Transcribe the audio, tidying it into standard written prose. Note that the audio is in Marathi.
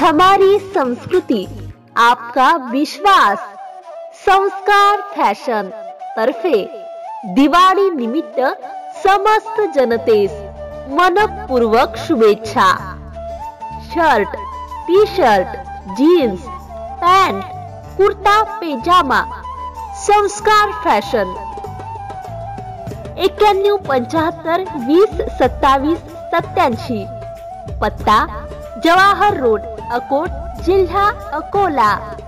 हमारी संस्कृती आपका विश्वास संस्कार फॅशन तर्फे दिवाळी निमित्त समस्त जनतेस मनपूर्वक शुभेच्छा। Shirt, T shirt, jeans, pant, kurta pyjama Sanskar fashion 9175202787। पत्ता जवाहर रोड, अकोट, जिल्हा अकोला।